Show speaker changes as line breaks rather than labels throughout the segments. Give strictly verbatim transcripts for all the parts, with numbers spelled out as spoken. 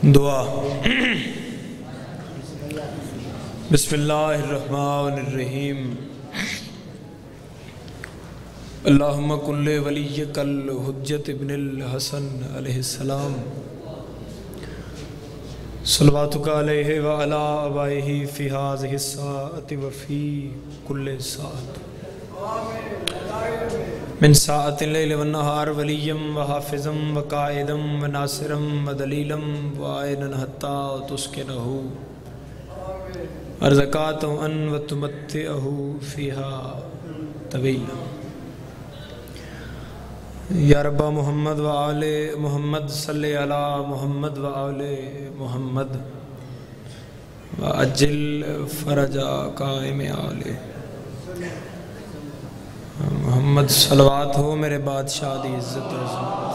دعا بسم اللہ الرحمن الرحیم اللہم کن ولیک الحجت ابن الحسن علیہ السلام صلواتک علیہ وعلا آبائہ فی ہذہ الساعۃ وفی کل ساعۃ من ساعت اللیل والنہار ولیم وحافظم وقائدم وناصرم ودلیلم وعائنا حتی تسکنہ ارزقات ان وتمتعہ فیہا طویلا یا رب محمد وآل محمد صلی علی محمد وآل محمد وعجل فرج قائم آلہ محمد صلوات ہو میرے بادشاہ دی عزت و عظمت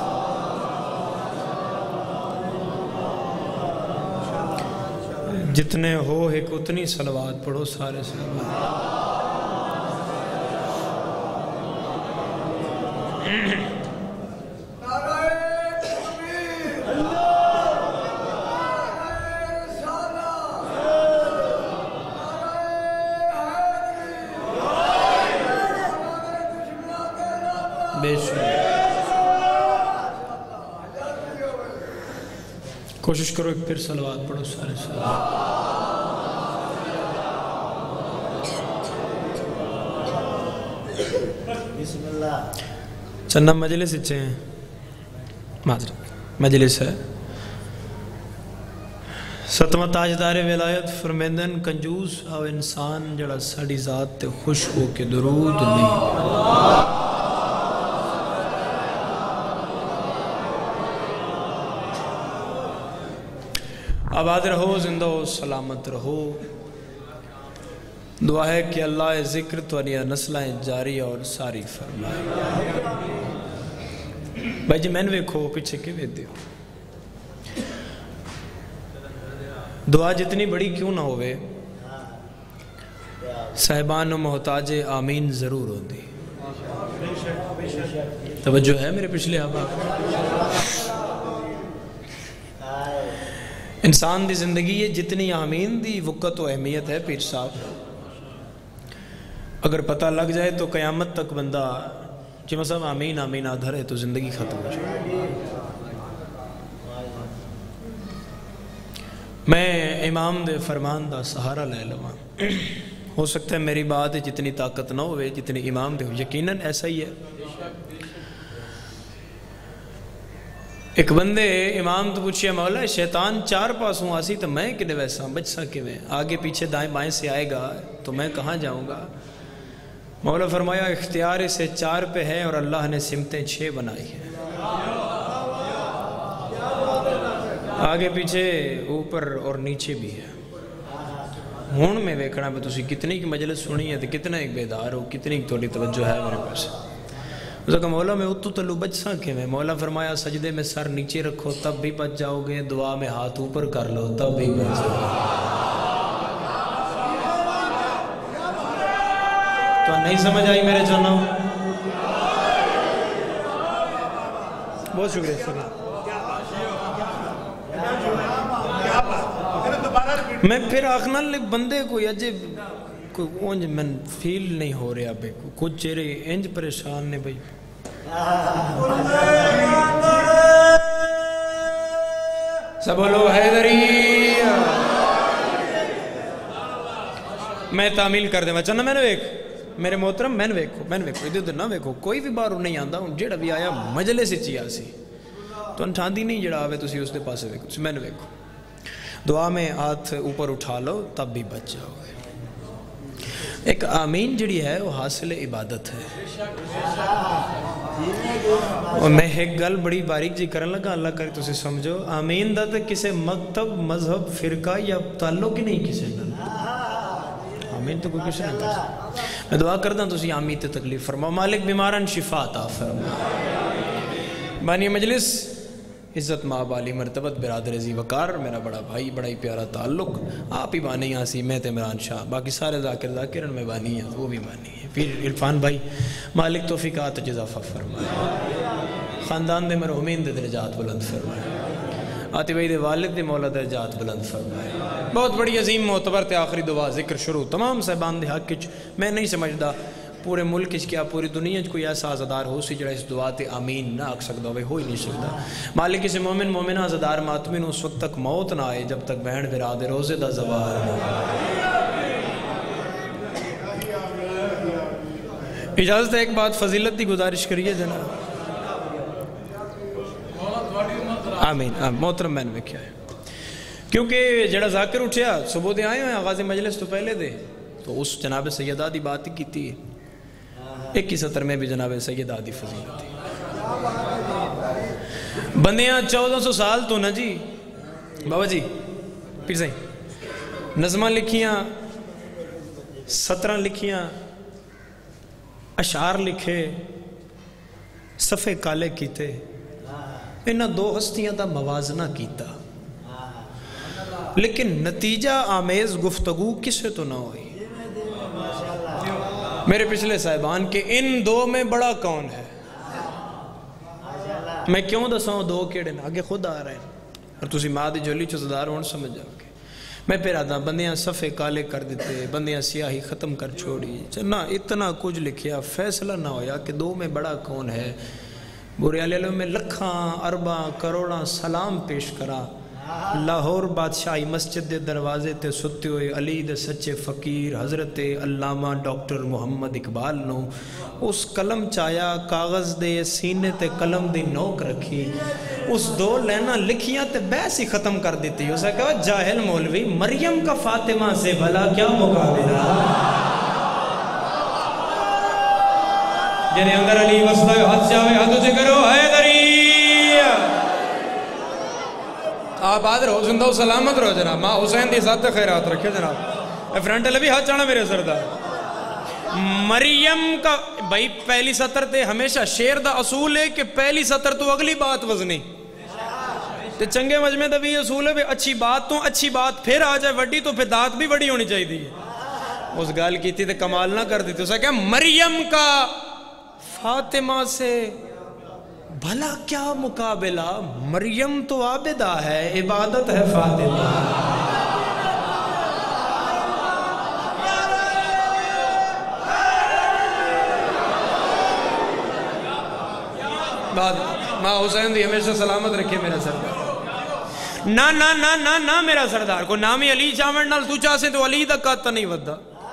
جتنے ہو ایک اتنی صلوات پڑھو سارے صلوات بے شکر کوشش کرو ایک پھر صلوات پڑھو سارے صلوات
بسم اللہ
چندہ مجلس اچھے ہیں معذرت مجلس ہے ستمہ تاجدار ولایت فرمیندن کنجوس او انسان جڑا ساڑی ذات تے خوش ہو کے درود نہیں آباد رہو زندہ ہو سلامت رہو دعا ہے کہ اللہ ذکر تو انیا نسلیں جاری اور ساری فرمائے بھائی جی میں نے کھو پیچھے کے وید دیو دعا جتنی بڑی کیوں نہ ہوئے صاحبان و محتاج آمین ضرور ہوں دی توجہ ہے میرے پچھلے آباد انسان دی زندگی ہے جتنی آمین دی وقت و اہمیت ہے پیر صاحب اگر پتہ لگ جائے تو قیامت تک بندہ کہ مثلا آمین آمین آدھر ہے تو زندگی ختم ہو جائے میں امام دے فرمان دا سہارا لے لواں ہو سکتا ہے میری بات جتنی طاقت نہ ہوئے جتنی امام دے ہو یقیناً ایسا ہی ہے ایک بندے امام تو پوچھئے مولا شیطان چار پاسوں آسی تو میں کنے ویسا بچ سکے میں آگے پیچھے دائیں بائیں سے آئے گا تو میں کہاں جاؤں گا مولا فرمایا اختیار سے چار پہ ہے اور اللہ نے سمتیں چھ بنائی ہیں آگے پیچھے اوپر اور نیچے بھی ہے ہون میں ویکھنا پہ تسی کتنی کی مجلس سنی ہے تو کتنا ایک بیدار ہو کتنی توڑی توجہ ہے میرے پاس اس کہا مولا میں اتو تلو بچ سکے میں مولا فرمایا سجدے میں سر نیچے رکھو تب بھی بچ جاؤ گے دعا میں ہاتھ اوپر کر لو تب بھی بچ جاؤ گے تو نہیں سمجھ آئی میرے جانو بہت شکریہ شکریہ میں پھر آخنا لے بندے کوئی عجب کوئی اونج من فیل نہیں ہو رہا بے کچھ چہرے انج پریشان نے بھئی سب بولو حیدری میں تعمیل کر دیں میں چاہنا میں نے ویک میرے محترم میں نے ویکھو میں نے ویکھو ادھر ادھر نہ ویکھو کوئی بھی بارو نہیں آندہ جیڑا بھی آیا مجلس چی آسی تو انٹھاندی نہیں جیڑا آوے تو سی اس دے پاسے ویکھو میں نے ویکھو دعا میں ہاتھ اوپر اٹھا لو تب بھی بچ جاؤ گے ایک آمین جڑی ہے وہ حاصل عبادت ہے اور میں ایک گل بڑی باریک جی کرن لگا اللہ کرے تو سے سمجھو آمین دا تک کسے مکتب مذہب فرقہ یا تعلق ہی نہیں کسے گل آمین تو کوئی کسے نہیں کرتا میں دعا کرتا ہوں تو اسی آمین تے تکلیف فرما مالک بیماران شفا عطا فرما بانی مجلس عزت ماں بالی مرتبت برادر عزی وقار میرا بڑا بھائی بڑا ہی پیارا تعلق آپ ہی بانی آسی میں تیمران شاہ باقی سارے ذاکر ذاکرن میں بانی ہیں وہ بھی بانی ہیں پھر عرفان بھائی مالک توفیقات جزافہ فرمائے خاندان دے مرحومین دے درجات بلند فرمائے آتی بھائی دے والد دے مولا درجات بلند فرمائے. بہت بڑی عظیم معتبر تے آخری دعا ذکر شروع تمام صاحبان دے حق وچ. میں نہیں سمجھدا پورے ملک وچ کیا پوری دنیا وچ کوئی ایسا عزادار ہو سی جڑا اس دعا تے آمین نہ آکھ سکدا ہوئے، ہو ہی نہیں سکدا. مالک کسی مومن مومنہ عزادار ماتمی نو اس وقت تک موت نہ آئے جب تک بہن برا دے روزے دا زوال نہ. اجازت ہے ایک بات فضیلت دی گزارش کریے جناب. آمین. محترم میں نے کیا ہے کیونکہ جڑا ذاکر اٹھیا صبح دے آئے ہیں آغاز مجلس تو پہلے دے تو اس جناب سیدہ دی بات کی تھی. ایک ہی سطر میں بھی جناب سیدہ دی فضیلت تھی. بندیاں چودہ سو سال تو نا جی بابا جی پھر صحیح نظمہ لکھیاں، سطرہ لکھیاں، اشعار لکھے، صفحے کالے کیتے، انہاں دو ہستیاں دا موازنہ کیتا، لیکن نتیجہ آمیز گفتگو کسے تو نہ ہوئی. میرے پچھلے صاحبان کے ان دو میں بڑا کون ہے؟ میں کیوں دساؤں دو کیڑے نا آگے خود آ رہے ہیں اور تسی ماں دی جولی چوزدار ہون سمجھ جاؤ گے. میں پھر آدھا بندیاں صفحے کالے کر دیتے، بندیاں سیاہی ختم کر چھوڑی، نہ اتنا کچھ لکھیا فیصلہ نہ ہویا کہ دو میں بڑا کون ہے. بورے علیہ میں لکھاں ارباں کروڑاں سلام پیش کرا. لاہور بادشاہی مسجد دے دروازے تے ستے ہوئے علی دے سچے فقیر حضرت علامہ ڈاکٹر محمد اقبال نو اس قلم چایا کاغذ دے سینے تے قلم دی نوک رکھی، اس دو لینا لکھیاں تے بحث ہی ختم کر دیتی. اسے کہا جاہل مولوی مریم کا فاطمہ سے بھلا کیا مقابلہ. جنہیں اندر علی وصلہ حد جاوے حد اسے کرو حیدری. آپ آدھر ہو زندہ و سلامت رہو جناب. ماں حسین دی ذات خیرات رکھے جناب. فرنٹ علی بھی ہاتھ چانا میرے سردار. مریم کا بھائی پہلی سطر تے ہمیشہ شیر دا اصول ہے کہ پہلی سطر تو اگلی بات وزنی تے چنگے مجمع دا بھی اصول ہے اچھی بات تو اچھی بات پھر آ جائے وڈی تو پھر دات بھی وڈی ہونی چاہیے دی. اس گال کی تھی تے کمال نہ کر دیتی. اسے کہ مریم کا فاطمہ سے بھلا کیا مقابلہ. مریم تو عابدہ ہے عبادت ہے فاطمہ. ماں حسین دی ہمیشہ سلامت رکھے میرا سردار. نا نا نا نا نا میرا سردار کو نامی علی چاون نال تو چاہسے تو علی دا کاتا نہیں ودا.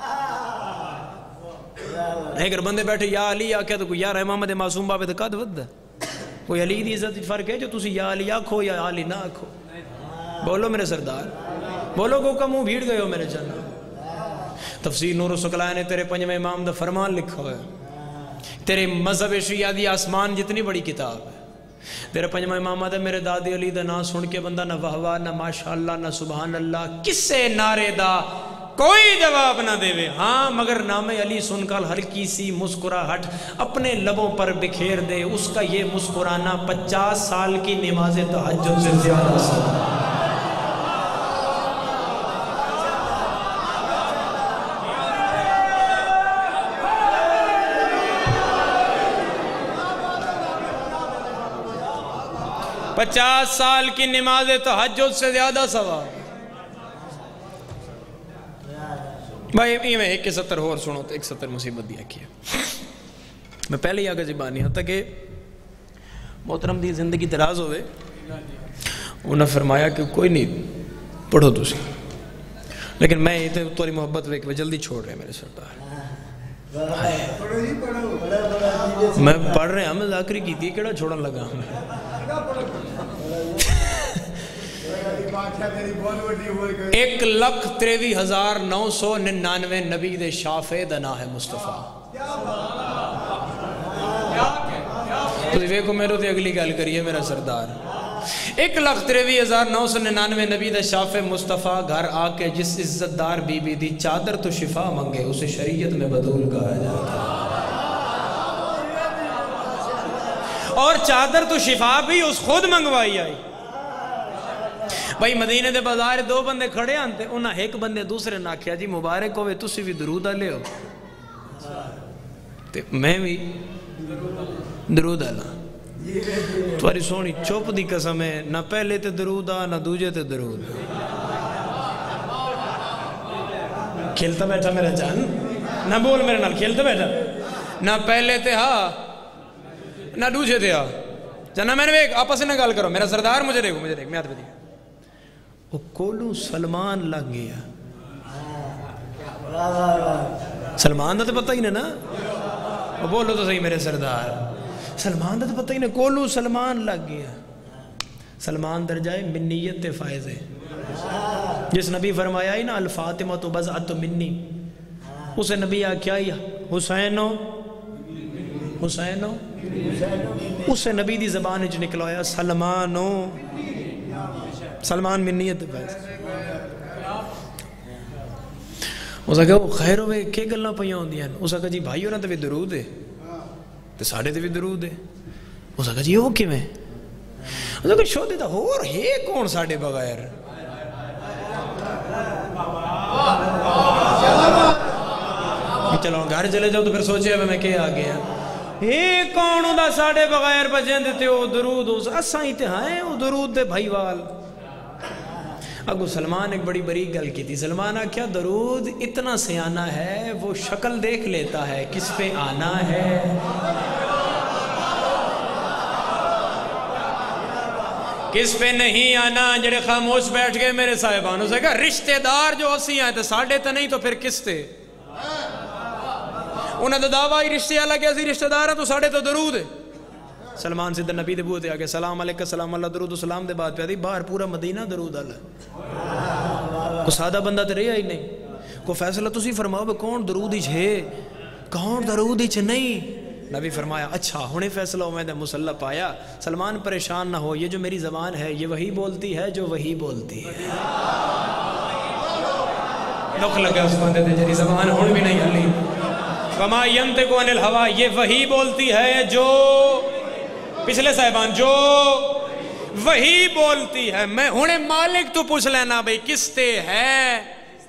اگر بندے بیٹھے یا علی آکھے تو کوئی یا محمد معصوم بابے دا کات ودا. کوئی علی دی عزت فرق ہے جو تسی یا علی آکھو یا علی نہ آکھو. بولو میرے سردار بولو کو کم بھیڑ گئے ہو میرے جناب. تفسیر نور الثقلین نے تیرے پنجویں امام دا فرمان لکھا ہوا ہے. تیرے مذہب شیعہ دی آسمان جتنی بڑی کتاب ہے. تیرے پنجویں امام دا میرے دادی علی دا نام سن کے بندہ نہ واہ واہ نہ ماشاءاللہ نہ سبحان اللہ کسے نعرے دا کوئی جواب نہ دے وے. ہاں مگر نام علی سن کر ہلکی سی مسکراہٹ اپنے لبوں پر بکھیر دے. اس کا یہ مسکرانا پچاس سال کی نماز تہجد سے زیادہ سال. پچاس سال کی نماز تہجد سے زیادہ ثواب. بھائی میں ایک سطر ہو اور سنو تو ایک سطر مصیبت دیا کیا. میں پہلے ہی آگے زبانی ہوتا کہ محترم دی زندگی دراز ہوئے. انہوں نے فرمایا کہ کوئی نہیں پڑھو تسی لیکن میں یہ توری محبت وے کہ جلدی چھوڑ رہے ہیں میرے سردار. میں پڑھ رہے ہیں میں ذاکری کی تھی کیڑا چھوڑن لگا ہوں. ایک لکھ تریوی ہزار نو سو ننانوے نبی دے شافے دنا ہے مصطفیٰ. تو دیکھو میرے تو اگلی گال کریے میرا سردار. ایک لکھ تریوی ہزار نو سو ننانوے نبی دے شافے مصطفیٰ گھر آ کے جس عزت دار بی بی دی چادر تو شفا منگے اسے شریعت میں بدول کہا جاتا. اور چادر تو شفا بھی اس خود منگوائی آئی. بھائی مدینے دے بازار دو بندے کھڑے آنتے انہاں ایک بندے دوسرے نہ کیا جی مبارک ہوئے تسی بھی درود لے ہو تے میں بھی درود آلا. تمہاری سونی چپ دی قسم ہے، نہ پہلے تے درود آ نہ دوجے تے درود. کھیلتا بیٹھا میرا جان، نہ بول میرے نال، کھیلتا بیٹھا. نہ پہلے تے ہاں نہ دوجے تے ہاں. جانا میں نے ایک آپس میں گال کرو، میرا سردار مجھے دیکھو، مجھے دیکھ، میں ہاتھ پہ دیکھ. وہ کولو سلمان لگ گیا. سلمان دا تو پتہ ہی نہیں نا، وہ بولو تو صحیح میرے سردار. سلمان دا تو پتہ ہی نہیں، کولو سلمان لگ گیا. سلمان درجائے منیت فائز ہے. جس نبی فرمایا ہی نا الفاطمہ تو بضعۃ منی، اسے نبی آکھیا ہی حسینو حسینو، اسے نبی دی زبان وچ نکلایا سلمانو، سلمان منیت فائز. اس نے کہا وہ خیر ہوئے کیا گلنا پہیاں ہوں دیاں. اس نے کہا جی بھائی ہونا تو بھی درود ہے، تو ساڑھے تو بھی درود ہے. اس نے کہا جی وہ کیوں ہے؟ اس نے کہا شو دیتا ہو اور ہے کون ساڑھے بغیر. چلو گھر چلے جاؤ تو پھر سوچے اب میں کیا آگے ہیں. اے کون ہوں دا ساڑھے بغیر بجیں دیتے ہو درود ہو اساں ہی تے ہائیں وہ درود دے بھائی وال. اگو سلمان ایک بڑی بری گل کی تھی. سلمان کیا درود اتنا سیانہ ہے وہ شکل دیکھ لیتا ہے کس پہ آنا ہے. کس پہ نہیں آنا. جڑے خاموش بیٹھ گئے میرے صاحبانوں سے کہا رشتہ دار جو اسی آئے تھے ساڑھے تو نہیں تو پھر کس تھے. انہیں تو دعویٰ ہی رشتے اللہ کے اسی رشتہ دار ہیں تو ساڑھے تو درود ہے. سلمان سے نبی دے بوتے آگے سلام علیکہ سلام اللہ درود و سلام دے بات پہ دی باہر پورا مدینہ درود اللہ. کو سادہ بندہ تے رہا ہی نہیں. کو فیصلہ تسی فرماؤ بے کون درود ہی چھے کون درود ہی چھے نہیں. نبی فرمایا اچھا ہونے فیصلہ ہو میں دے مسلح پایا. سلمان پریشان نہ ہو، یہ جو میری زبان ہے یہ وہی بولتی ہے جو وہی بولتی ہے. دکھ لگا اس بندے دے جری زبان ہون بھی نہیں ہلی. وما ینطق عن الہوا، یہ وہی بولتی ہے جو پچھلے صاحبان جو وہی بولتی ہے. میں ہونے مالک تو پوچھ لینا بھئی کس تے ہے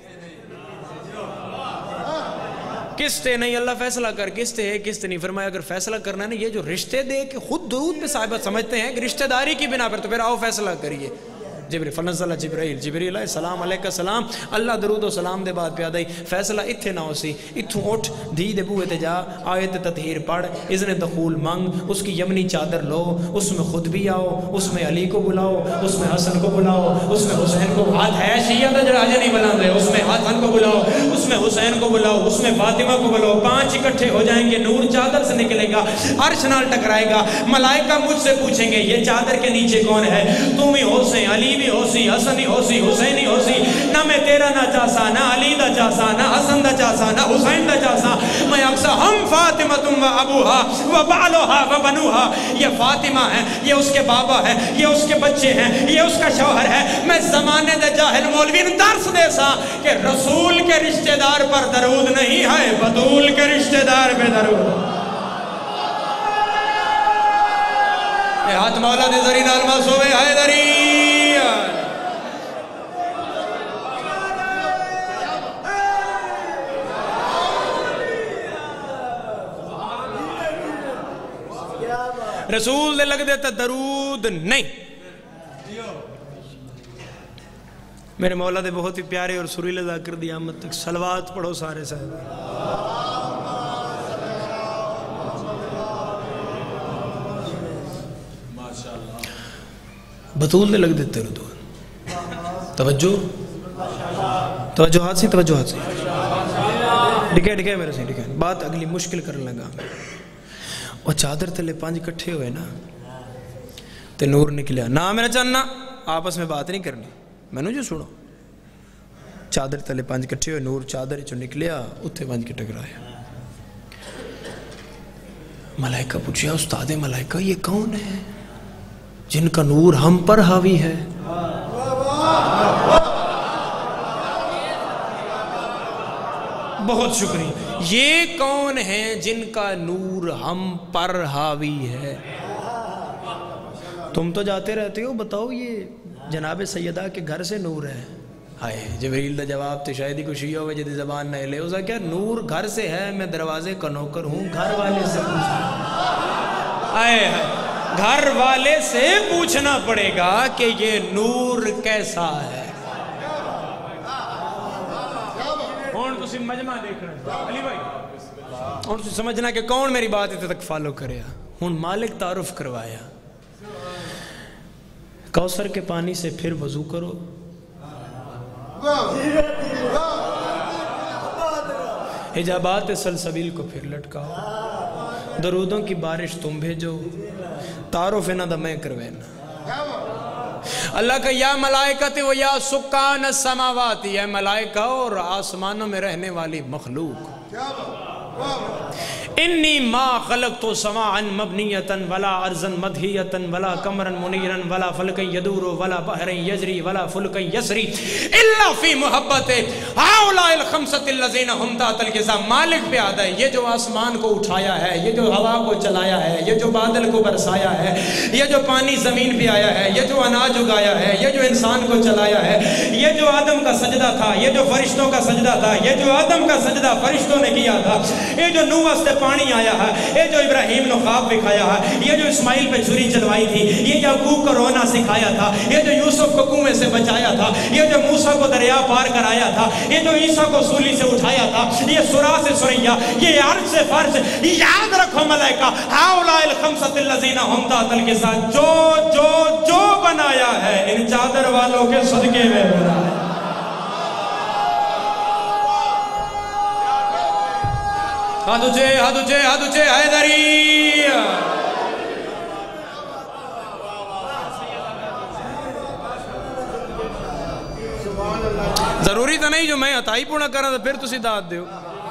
کس تے نہیں. اللہ فیصلہ کر کس تے ہے کس تے نہیں. فرمایا اگر فیصلہ کرنا ہے یہ جو رشتے دے کے خود درود پہ صاحبہ سمجھتے ہیں کہ رشتہ داری کی بنا پر تو پھر آؤ فیصلہ کریے. جبریل فنزل جبرائیل جبریل علیہ السلام علیکہ السلام اللہ درود و سلام دے بعد پیادائی. فیصلہ اتھے نہ ہو سی اتھوں اٹھ دھی دے بوئے تے جا آیت تطہیر پڑھ اذن دخول مانگ اس کی یمنی چادر لو اس میں خود بھی آؤ اس میں علی کو بلاؤ اس میں حسن کو بلاؤ اس میں حسین کو ہاتھ ہے شیعہ دا جڑا آجا نہیں بلان دے اس میں حسن کو بلاؤ اس میں حسین کو بلاؤ اس میں فاطمہ کو بلاؤ. پانچ اکٹھے ہو جائیں گے نور چادر سے نکلے گا عرش نال ٹکرائے گا. ملائکہ مجھ سے پوچھیں گے یہ چادر کے نیچے کون ہے. تم ہی ہو سے علی بھی ہو سی حسن ہی ہو سی حسین ہی ہو سی. نہ میں تیرا نہ چاسا نہ علی دا چاسا نہ حسن دا چاسا نہ حسین دا چاسا. میں اکسا ہم فاطمہ تم و ابوہا و بالوہا و بنوہا. یہ فاطمہ ہے یہ اس کے بابا ہے یہ اس کے بچے ہیں یہ اس کا شوہر ہے. میں زمانے دے جاہل مولوی نے درس دے سا کہ رسول کے رشتہ دار پر درود نہیں ہے بطول کے رشتہ دار پہ درود. اے ہاتھ مولا دے ذری نال معصوم حیدری. رسول دے لگ دیتا درود نہیں. میرے مولا دے بہت ہی پیارے اور سریلے ذاکر دی آمد تک صلوات پڑھو سارے صاحب. بطول دے لگ دیتے ردود. توجہ توجہ ہاتھ سی توجہ ہاتھ سی ڈکے ڈکے میرے سے ڈکے. بات اگلی مشکل کرنے لگا. وہ چادر تلے پانچ کٹھے ہوئے نا تے نور نکلیا. نا میرا چاننا آپس میں بات نہیں کرنی میں نے جو سنو. چادر تلے پانچ کٹھے ہوئے نور چادر جو نکلیا اتھے پانچ کے ٹکرایا. ملائکہ پوچھیا استاد ملائکہ یہ کون ہے جن کا نور ہم پر حاوی ہے. بہت شکریہ. یہ کون ہیں جن کا نور ہم پر حاوی ہے. تم تو جاتے رہتے ہو بتاؤ یہ جناب سیدہ کے گھر سے نور ہے. ہائے جبریل دا جواب تے شاید ہی کچھ ہی ہوئے جدی زبان نہ لے. اسا کیا نور گھر سے ہے میں دروازے کا نوکر ہوں گھر والے سے پوچھا. آئے گھر والے سے پوچھنا پڑے گا کہ یہ نور کیسا ہے. ہون تسی مجمع دیکھ رہے ہیں علی بھائی، ہون تسی سمجھنا کہ کون میری بات اتنے تک فالو کرے. ہون مالک تعارف کروایا، کوثر کے پانی سے پھر وضو کرو، حجابات سلسبیل کو پھر لٹکاؤ، درودوں کی بارش تم بھیجو، تعارف انہاں دا میں کروینا. اللہ کا یا ملائکت و یا سکان السماوات، یا ملائکہ اور آسمانوں میں رہنے والی مخلوق، انی ما خلقت سماعا مبنیتا ولا ارضا مدھیتا ولا قمرا منیرا ولا فلکا یدور ولا بحرا یجری ولا فلکا یسری الا فی محبت ہؤلاء الخمسۃ الذین هم تحت الغذاء. مالک پہ آدھا ہے یہ جو آسمان کو اٹھایا ہے، یہ جو ہوا کو چلایا ہے، یہ جو بادل کو برسایا ہے، یہ جو پانی زمین پہ آیا ہے، یہ جو اناج اگایا ہے، یہ جو انسان کو چلایا ہے، یہ جو آدم کا سجدہ تھا، یہ جو فرشتوں کا سجدہ تھا، یہ جو آدم کا سجدہ فرشتوں نے کیا تھا، یہ جو نوح سے پانی آیا ہے، یہ جو ابراہیم نے خواب دکھایا ہے، یہ جو اسماعیل پہ چھری چلوائی تھی، یہ یعقوب کو رونا سکھایا تھا، یہ جو یوسف کو کنویں سے بچایا تھا، یہ جو موسیٰ کو دریا پار کرایا تھا، یہ جو عیسیٰ کو سولی سے اٹھایا تھا، یہ سورہ سے سوریا، یہ عرض سے فرش. یاد رکھو ملائکہ ہؤلاء الخمسۃ الذین هم تحت الغذاء، جو جو جو بنایا ہے ان چادر والوں کے صدقے میں بنایا. ہاتھ اچھے ہاتھ اچھے ہاتھ اچھے حیدری. ضروری تو نہیں جو میں عطائی پونا کرنا تو پھر تسی داد دیو،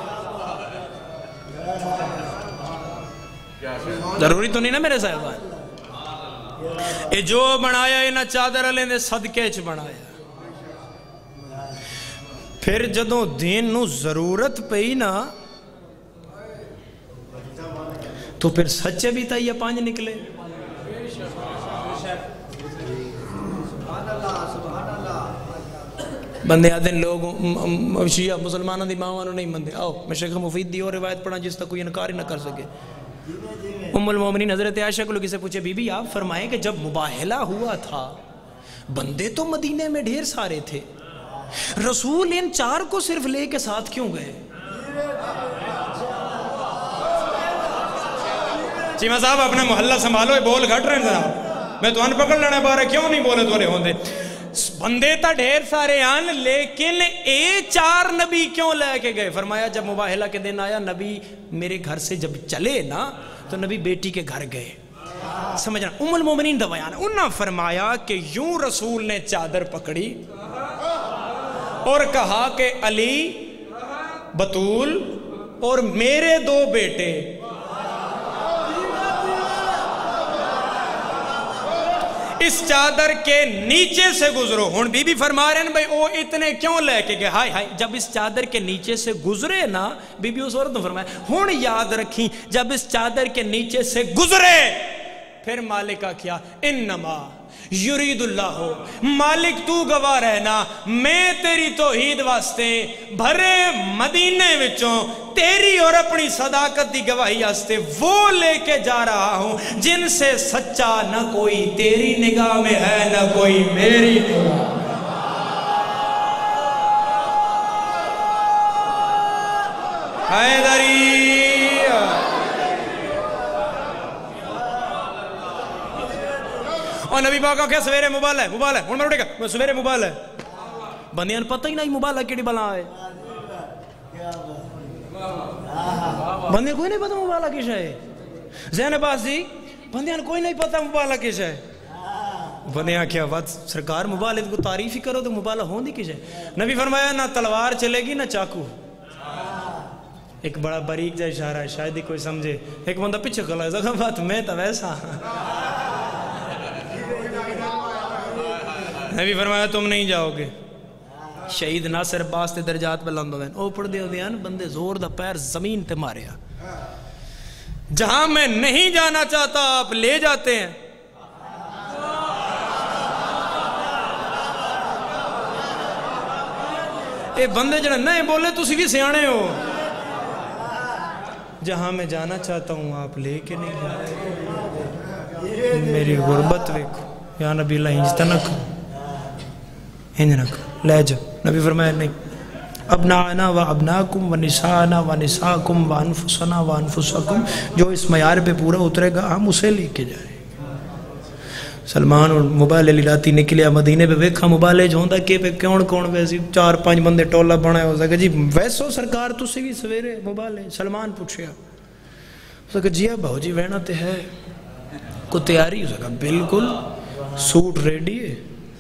ضروری تو نہیں نا میرے صاحبان. اے جو بنایا انہا چادر علیہ نے صدقے چ بنایا. پھر جدوں دین نو ضرورت پئی نا تو پھر سچے بھی تھا یہ پانچ نکلے. بندے آدھے لوگ شیعہ مسلمانہ دی ماوانوں نہیں مندے. آؤ میں شیخ مفید دی اور روایت پڑھا جس تک کوئی انکار ہی نہ کر سکے. ام المومنین حضرت عائشہ کو لوگ سے پوچھے بی بی آپ فرمائیں کہ جب مباہلہ ہوا تھا بندے تو مدینے میں ڈھیر سارے تھے، رسول ان چار کو صرف لے کے ساتھ کیوں گئے؟ چیمہ صاحب اپنا محلہ سنبھالو، بول گھٹ رہے ہیں جناب، میں تو ان پکڑ لینے بارے کیوں نہیں بولے تولے ہوندے. بندے تا ڈھیر سارے آن لیکن اے چار نبی کیوں لے کے گئے؟ فرمایا جب مباہلہ کے دن آیا نبی میرے گھر سے جب چلے نا تو نبی بیٹی کے گھر گئے. سمجھنا ام المومنین دا بیان. انہاں فرمایا کہ یوں رسول نے چادر پکڑی اور کہا کہ علی، بطول اور میرے دو بیٹے اس چادر کے نیچے سے گزرو. ہون بی بی فرما رہے ہیں بھئی او اتنے کیوں لے کے گئے؟ ہائے ہائے جب اس چادر کے نیچے سے گزرے نا، بی بی اس عورت نے فرمایا ہون یاد رکھیں جب اس چادر کے نیچے سے گزرے پھر مالک کا کیا انما یرید اللہ ہو. مالک تو گواہ رہنا میں تیری توحید واسطے بھرے مدینے وچوں تیری اور اپنی صداقت دی گواہی واسطے وہ لے کے جا رہا ہوں جن سے سچا نہ کوئی تیری نگاہ میں ہے نہ کوئی میری نگاہ میں. حیدری اور نبی پاک کہا سویرے مبالہ ہے مبالہ ہے ہون میں روٹے گا سویرے مبالہ ہے. بندیاں پتہ ہی نہیں مبالہ کیڑی بلا ہے، بندیاں کوئی نہیں پتہ مبالہ کیش ہے. زین باز جی بندیاں کوئی نہیں پتہ مبالہ کیش ہے. بندیاں کیا بات سرکار مبالہ کو تعریف ہی کرو تو مبالہ ہوندی کیش ہے. نبی فرمایا نہ تلوار چلے گی نہ چاکو. ایک بڑا باریک جا اشارہ ہے شاید ہی کوئی سمجھے. ایک بندہ پیچھے کھلا ہے زخم بات میں تا ویسا. نبی فرمایا تم نہیں جاؤ گے. شہید ناصر عباس تے درجات بلند ہوئے او پڑھ دے ہوئے ہیں بندے زور دا پیر زمین تے ماریا. جہاں میں نہیں جانا چاہتا آپ لے جاتے ہیں. اے بندے جڑے نہیں بولے تسی بھی سیانے ہو. جہاں میں جانا چاہتا ہوں آپ لے کے نہیں جاتے. میری غربت ویکھو یا نبی اللہ انج تنک انج نک لے جا. نبی فرمایا نہیں ابناءنا و ابناکم و نساءنا و نساءکم و انفسنا و انفسکم, جو اس معیار پہ پورا اترے گا ہم اسے لے کے جائیں. سلمان اور موبائل علی راتی نکلیا مدینے پہ ویکھا موبائل جو ہوندا کہ پہ کون کون ویسی چار پانچ بندے ٹولا بنا ہو سکے جی ویسو سرکار تسی بھی سویرے موبائل. سلمان پوچھیا اس کہ جی بہو جی وینا تے ہے کو تیاری ہو سکا بالکل سوٹ ریڈی ہے.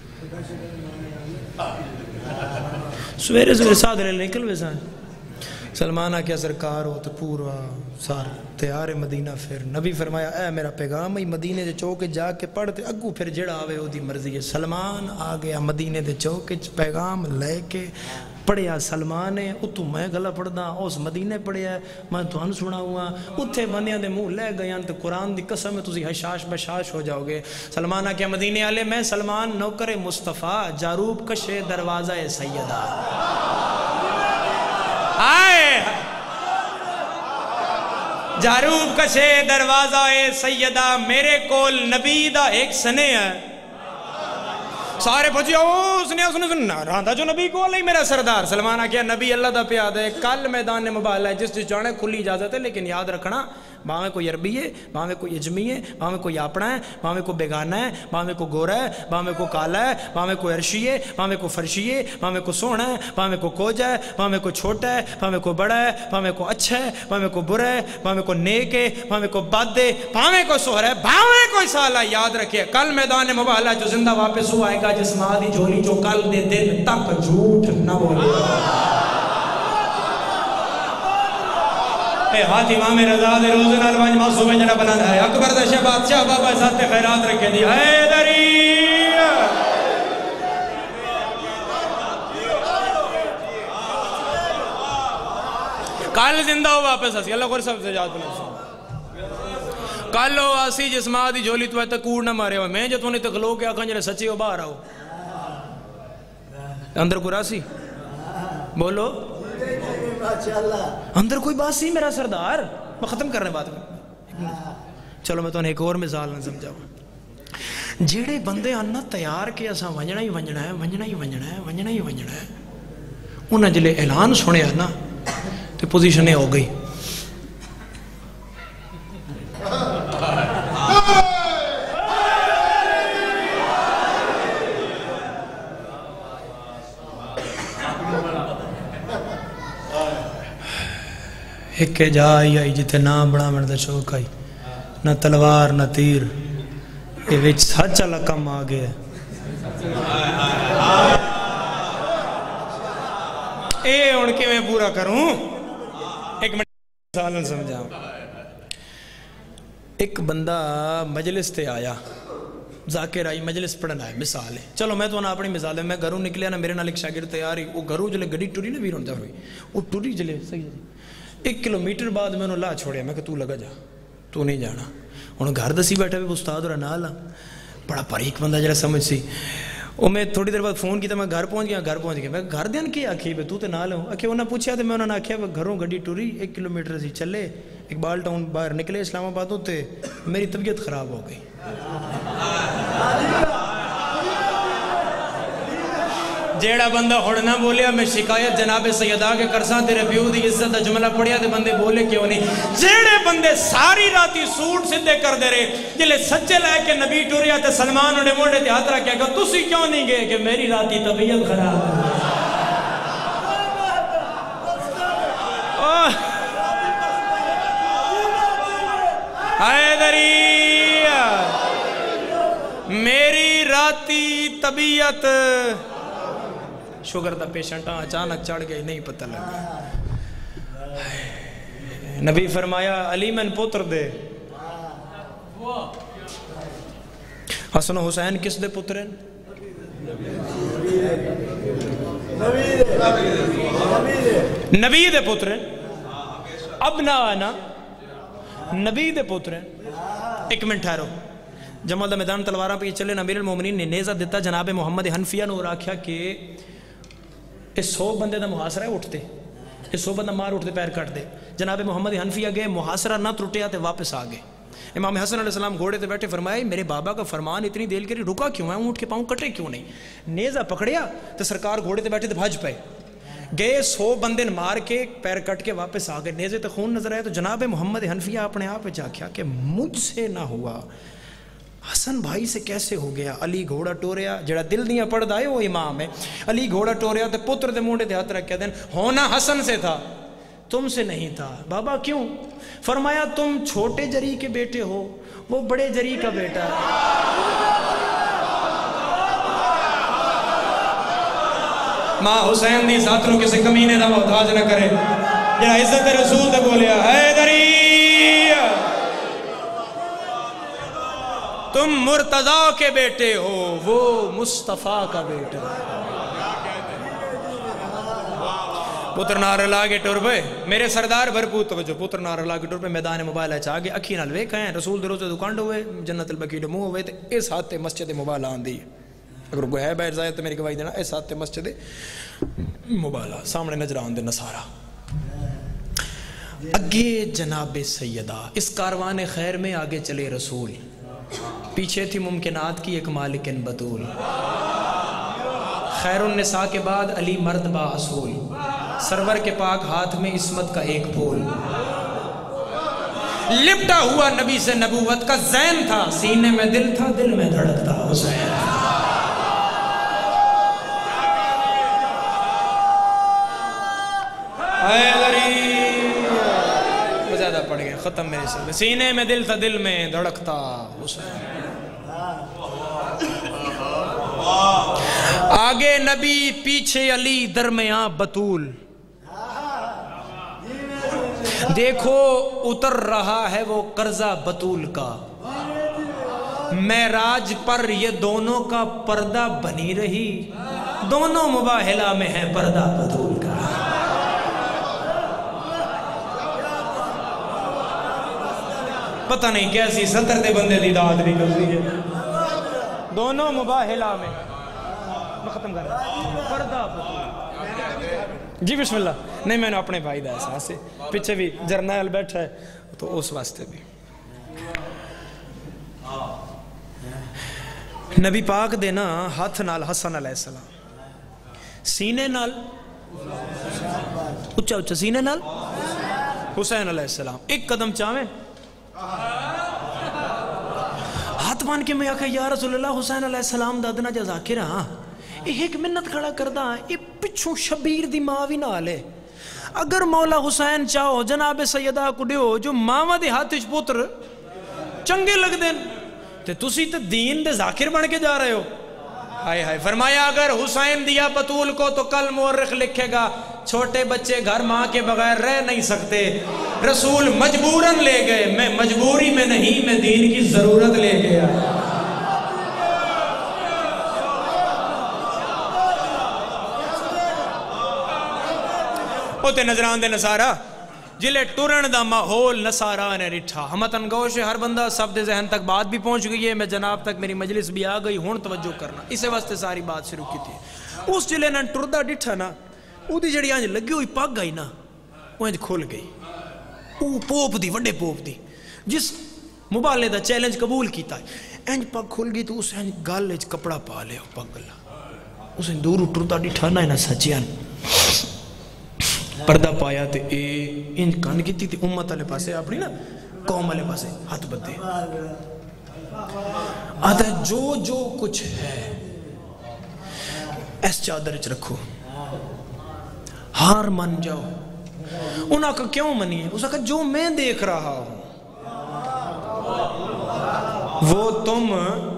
سویرے سویرے ساتھ رہے نکل ویسا سلمان آکیا سرکار ہو تو پورا سار تیار مدینہ. پھر نبی فرمایا اے میرا پیغام ہی مدینے دے چوکے جا کے پڑھتے اگو پھر جڑا آوے ہو دی مرضی ہے. سلمان آ گیا مدینے دے چوکے پیغام لے کے پڑھیا. سلمان ہے اتو میں گلا پڑھ دا اس مدینے پڑھیا میں تو ہن سنا ہوا اتھے بندیاں دے منہ لے گئے تو قرآن دی قسم ہے تسی حشاش بشاش ہو جاؤ گے. سلمان آکیا مدینے والے میں سلمان نوکر مصطفیٰ جاروب کشے دروازہ سیدہ آئے جاروب کشے دروازہ سیدہ میرے کول نبی دا ایک سنے ہے. سارے پوچھے اس نے اس نے سننا رہا جو نبی کو لئی میرا سردار. سلمان آکیا نبی اللہ دا پیاد ہے کل میدان نے مباحلہ ہے جس جس جانے کھلی اجازت ہے لیکن یاد رکھنا باہمیں کوئی عربی ہے باہمیں کوئی اجمی ہے باہمیں کوئی اپنا ہے باہمیں کوئی بیگانہ ہے باہمیں کوئی گورا ہے باہمیں کوئی کالا ہے باہمیں کوئی عرشی ہے باہمیں کوئی فرشی ہے باہمیں کوئی سونا ہے باہمیں کوئی کوجا ہے باہمیں کوئی چھوٹا ہے باہمیں کوئی بڑا ہے باہمیں کوئی اچھا ہے باہمیں کوئی برا ہے باہمیں کوئی نیک ہے باہمیں کوئی بد ہے باہمیں کوئی سہر ہے باہمیں کوئی سالہ. یاد رکھے کل میدان مباحلہ جو زندہ واپس ہوا آئے گا جس ماں دی جھولی جو کل دے دن تک جھوٹ نہ بولے. ہاتھ امام رضا دے روزن الوانج معصوم جنہ بلند ہے اکبر دشہ بادشاہ بابا ذات خیرات رکھے دی حیدری. کل زندہ ہو واپس ہسی اللہ خور سب سے جات بلند کل ہو آسی جس ماں دی جھولی تو ہے تک کوڑ نہ مارے ہوا میں جو تو نے تکلو کے آکھاں جنہ سچی ہو باہر آؤ اندر کو راسی بولو اندر کوئی بات سی میرا سردار. میں ختم کرنے بات میں چلو میں تو ایک اور مثال نہ سمجھاؤں. جیڑے بندے آنا تیار کے اساں ونجنا ہی ونجنا ہے ونجنا ہی ونجنا ہے ونجنا ہی ونجنا ہے انہاں جلے اعلان سنے نا تو پوزیشنیں ہو گئی. ایک جا آئی آئی جتے نہ بڑا مرد شوق آئی نہ تلوار نہ تیر یہ وچ سچ اللہ کم آگے اے ان کے میں پورا کروں. ایک منٹ سالن سمجھاؤں. ایک بندہ مجلس تے آیا ذاکر آئی مجلس پڑھنا ہے مثال ہے چلو میں تو نہ اپنی مثال ہے میں گھروں نکلیا نا میرے نال ایک شاگرد تیار ہی وہ گھروں جلے گڑی ٹوری نا ویرون جا ہوئی وہ ٹوری جلے صحیح ہے ایک کلومیٹر بعد میں انہوں لا چھوڑیا میں کہ تو لگا جا تو نہیں جانا. انہوں گھر دسی بیٹھا بھی استاد اور نالا بڑا پریک بندہ جڑا سمجھ سی وہ میں تھوڑی دیر بعد فون کیتا میں گھر پہنچ گیا گھر پہنچ گیا میں گھر دیان کی آکھی بے تو تے نال ہوں آکھی انہوں نے پوچھا تھے میں انہوں نے آکھیا گھروں گڈی ٹوری ایک کلومیٹر سی چلے اقبال ٹاؤن باہر نکلے اسلام آباد ہوتے میری طبیعت خراب ہو گئی. جیڑا بندہ ہوڑ نہ بولیا میں شکایت جناب سیدہ کے کرساں تیرے پیو دی عزت دا جملہ پڑھیا تے بندے بولے کیوں نہیں. جیڑے بندے ساری راتی سوٹ سدھے کر دے رہے جلے سچے لائے کہ نبی ٹوریا تے سلمان اڑے موڑے تے ہاتھ رکھیا کہ تسی کیوں نہیں گئے کہ میری راتی طبیعت خراب حیدری میری راتی طبیعت شوگر دا پیشنٹ اچانک چڑھ گئی نہیں پتہ لگا. نبی فرمایا علی من پتر دے حسن و حسین کس دے پتر ہیں نبی دے پتر ہیں ابناءنا نبی دے پتر ہیں. ایک منٹ ٹھہرو جمال دا میدان تلواراں پہ چلے امیر المومنین نے نیزہ دیتا جناب محمد حنفیہ نے اور آکھیا کہ اس سو بندے دا محاصرہ اٹھتے اس سو بندہ مار اٹھتے پیر کٹ دے. جناب محمد حنفیہ گئے محاصرہ نہ ٹوٹیا تے واپس آ گئے امام حسن علیہ السلام گھوڑے تے بیٹھے فرمایا میرے بابا کا فرمان اتنی دیر کے لیے رکا کیوں ہے, اونٹ کے پاؤں کٹے کیوں نہیں؟ نیزہ پکڑیا تو سرکار گھوڑے تے بیٹھے تے بھج پئے, گئے سو بندے مار کے پیر کٹ کے واپس آ گئے, نیزے تے خون نظر آیا تو جناب محمد حنفیہ اپنے آپ پہ آکھیا کہ مجھ سے نہ ہوا, حسن بھائی سے کیسے ہو گیا؟ علی گھوڑا ٹوریا, جڑا دل دیاں پڑھدا ہے وہ امام ہے. علی گھوڑا ٹوریا تے پتر دے مونڈے تے ہاتھ رکھ کے دین ہونا حسن سے تھا تم سے نہیں تھا. بابا کیوں؟ فرمایا تم چھوٹے جری کے بیٹے ہو, وہ بڑے جری کا بیٹا ہے. ماں حسین دی ساتھ نو کسی کمینے دا محتاج نہ کرے, جڑا عزت رسول تے بولیا حیدری تم مرتضیٰ کے بیٹے ہو, وہ مصطفیٰ کا بیٹا ہے. پتر نار لاگے ٹور پہ میرے سردار بھرپور توجہ, پتر نار لاگے ٹور پہ میدان مبالہ چاہ گئے, اکھی نال ویکھ ہیں رسول دے روزے دکانڈ ہوئے, جنت البقیع دے منہ ہوئے, تے اس ہاتھ تے مسجد مبالہ آندی. اگر کوئی ہے باہر زائد تو میری گواہی دینا, اس ہاتھ تے مسجد مبالہ سامنے نجران دے نصارہ. اگے جناب سیدہ اس کاروان خیر میں آگے چلے رسول, پیچھے تھی ممکنات کی ایک مالکن بطول. خیر النساء کے بعد علی مرد با اصول, سرور کے پاک ہاتھ میں عصمت کا ایک پھول. لپٹا ہوا نبی سے نبوت کا زین تھا, سینے میں دل تھا دل میں دھڑکتا حسین. زیادہ پڑھ گئے ختم میرے سر میں, سینے میں دل تھا دل میں دھڑکتا حسین. آگے نبی پیچھے علی درمیاں بطول, دیکھو اتر رہا ہے وہ قرضہ بطول کا, معراج پر یہ دونوں کا پردہ بنی رہی, دونوں مباہلہ میں ہے پردہ بطول کا. پتہ نہیں کیسی ستر دے بندے دی داد بھی کرتی ہے, دونوں مباہلہ میں. میں ختم کر رہا ہوں, پردہ بطول. جی بسم اللہ. نہیں میں نے اپنے بھائی دا احساس ہے, پیچھے بھی جرنیل بیٹھا ہے تو اس واسطے بھی. نبی پاک دے نا ہاتھ نال حسن علیہ السلام, سینے نال اچھا اچھا سینے نال حسین علیہ السلام. ایک قدم چاہیں ہاتھ مان کے میں آکھا یا رسول اللہ حسین علیہ السلام دادنا جا ذاکر ہاں, ایک منت کھڑا کردہ ہے, یہ پچھوں شبیر دی ماں بھی نہ لے. اگر مولا حسین چاہو جناب سیدہ کو دیو جو ماما دے ہاتھ اچھ پتر چنگے لگ دیں, تے تسی تے دین دے ذاکر بن کے جا رہے ہو. ہائے ہائے. فرمایا اگر حسین دیا بطول کو تو کل مورخ لکھے گا چھوٹے بچے گھر ماں کے بغیر رہ نہیں سکتے, رسول مجبوراً لے گئے, میں مجبوری میں نہیں, میں دین کی ضرورت لے گیا. ہوتے نظران دے نصارہ جلے ٹورن دا ماحول نصارہ نے رٹھا. ہمتن گوش ہر بندہ سب دے ذہن تک بات بھی پہنچ گئی ہے, میں جناب تک میری مجلس بھی آ گئی, ہون توجہ کرنا, اسے واسطے ساری بات شروع کی تھی. اس جلے نے ٹردہ ڈٹھا نا, او دی جڑی آنج لگی ہوئی پاک گئی نا, وہ انج کھول گئی. او پوپ دی وڈے پوپ دی جس مبالے دا چیلنج قبول کیتا ہے, انج پاک کھول گئی تو اس انج گال اچ کپڑا پا لے پاک گلا, اس انج دورو ٹردہ ڈٹھا نا اینا سچیان پردہ پایا تے اے انج کان کیتی تے امت والے پاسے اپنی نا قوم والے پاسے ہاتھ بدے. آتا جو جو کچھ ہے اس چادر اچ رکھو, ہار من جاؤ. انہاں کا کیوں منی ہے؟ اسا کہا جو میں دیکھ رہا ہوں وہ تم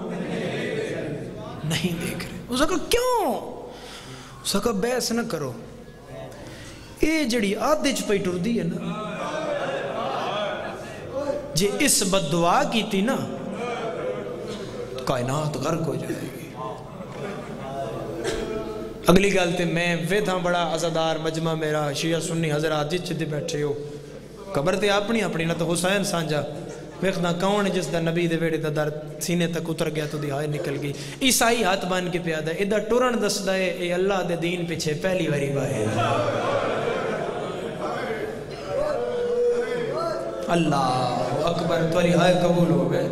نہیں دیکھ رہے. اسا کہا کیوں؟ اسا کہا بحث نہ کرو, اے جڑی آدھے چ پئی ٹردی ہے نا, جے اس بد دعا کی تھی نا کائنات غرق ہو جائے گی. اگلی گالتے میں وے تھا بڑا عزادار مجمع میرا شیعہ سنی حضرات جس چدے بیٹھے ہو, قبر تے اپنی اپنی نہ تو حسین سانجا ویخنا کون جس دا نبی دے ویڑے دا در سینے تک اتر گیا تو دہائے نکل گئی. عیسائی ہاتھ بان کے پیادہ ادھا ٹورن دس دائے اے اللہ دے دین پیچھے پہلی واری باہے اللہ اکبر توری ہائے قبول ہو گئے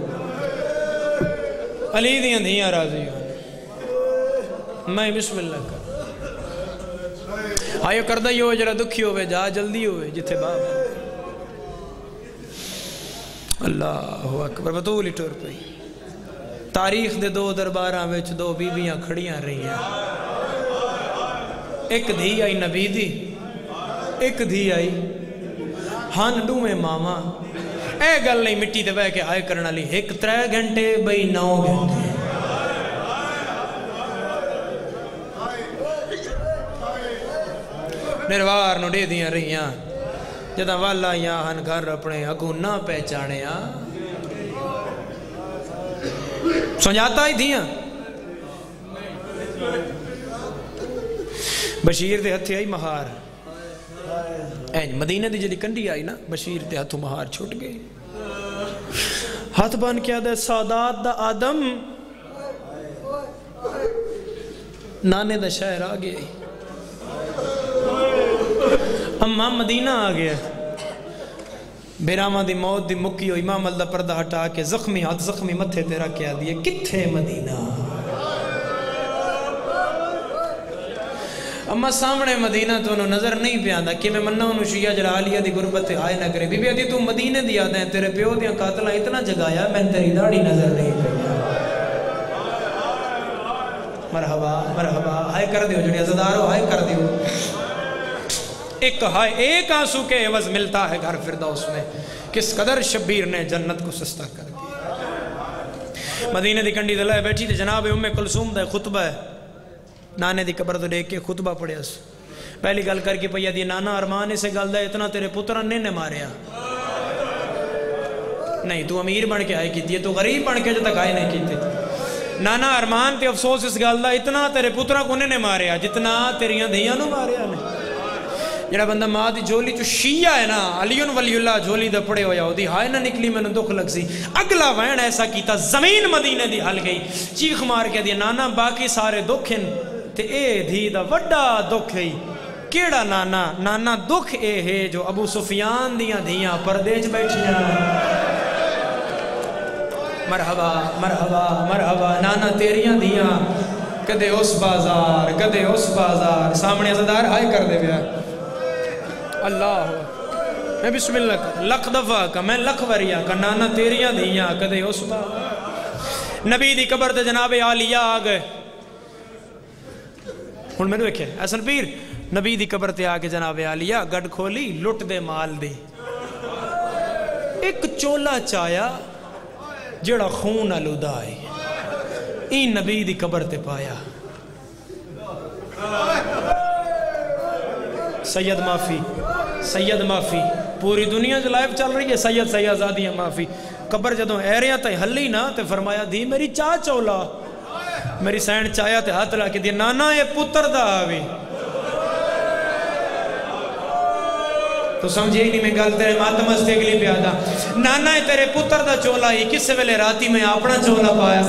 علی دیاں دھیاں راضی ہوں میں بسم اللہ کر آئیو کردہ ہی ہوئے جرا دکھی ہوئے جا جلدی ہوئے جتھے باب اللہ اکبر بطولی ٹور پہ تاریخ دے دو درباراں وچ دو بیویاں کھڑیاں رہی ہیں ایک دھی آئی نبی دی ایک دھی آئی ہن ڈو میں ماما اے گل نہیں مٹی دے بے کے آئے کرنا لی ایک ترے گھنٹے بھئی نو گھنٹے نروار نو دے دیاں رہیاں جدہ والا یا ہن گھر اپنے اگو نہ پہچانے آ سنجاتا ہی دیاں بشیر دے ہتھے آئی مہار این مدینہ دی جلی کنڈی آئی نا بشیر دے ہتھو مہار چھوٹ گئی ہاتھ بان کیا دے سادات دا آدم نانے دا شہر آگئے امام مدینہ آگیا بیرامہ دی موت دی مکی ہو امام اللہ پردہ ہٹا کے زخمی ہاتھ زخمی متھے تیرا کیا دیئے کتھے مدینہ اما سامنے مدینہ تو انہوں نظر نہیں پیاندہ کہ میں منہ انہوں شیعہ جلالیہ دی غربت آئے نہ کرے بی بی آدھی تو مدینہ دی آدھیں تیرے پیو دیاں قاتلہ اتنا جگایا میں تیری داڑی نظر نہیں پیا مرحبا مرحبا ہائے کر دیو جڑی عزدارو ہائے کر دیو ایک ہائے ایک آنسو کے عوض ملتا ہے گھر فردوس میں کس قدر شبیر نے جنت کو سستا کر دیا مدینہ دی کنڈی دلائے بیٹھی تھی جناب ام کلثوم دا خطبہ ہے نانے دی قبر تو دیکھ کے خطبہ پڑھے اس پہلی گل کر کے پہیا دی نانا ارمان سے گل دا اتنا تیرے پتران نے نے ماریا نہیں تو امیر بن کے آئے کی تھی تو غریب بن کے جو تک آئے نہیں کی تھی نانا ارمان تے افسوس اس گل دا اتنا تیرے پتران کو نے ماریا جتنا تیریاں دھیاں نو ماریا نہیں جڑا بندہ ماں دی جھولی چو شیعہ ہے نا علیون ولی اللہ جھولی دا پڑے ہویا ہو دی ہائے نہ نکلی میں نے دکھ لگ سی اگلا وین ایسا کیتا زمین مدینہ دی حل گئی چیخ مار کے دیا نانا باقی سارے دکھ ہیں تے اے دھی دا وڈا دکھ ہے کیڑا نانا نانا دکھ اے ہے جو ابو سفیان دیاں دھیاں پردیج بیٹھیاں مرحبا مرحبا مرحبا نانا تیریاں دھیاں کدے اس بازار کدے اس بازار سامنے عزدار ہائے کر دے بیا اللہ میں بسم اللہ کر لکھ دفعہ کا میں لکھ وریا کا نانا تیریاں دھیاں کدے اس بازار نبی دی قبر تے جناب عالیہ آگئے ہن میں نے دیکھے حسن پیر نبی دی قبر تے آگے جناب عالیہ گڑ کھولی لٹ دے مال دی ایک چولا چایا جڑا خون آلودہ آئی این نبی دی قبر تے پایا سید معافی سید معافی پوری دنیا جو لائف چل رہی ہے سید سید زادیاں معافی قبر جدوں ایریاں تے ہلی نا تے فرمایا دی میری چاہ چولا میری سین چایا تے ہاتھ لا کے دی نانا یہ پتر دا آوی تو سمجھے ہی نہیں میں گل تیرے ماتم ہستے کے لیے پیادا نانا ہے تیرے پتر دا چولا ہی کس سے ویلے راتی میں اپنا چولا پایا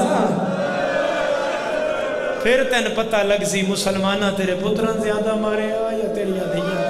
پھر تین پتہ لگ سی مسلمانہ تیرے پتران زیادہ مارے آیا تیری آدھیاں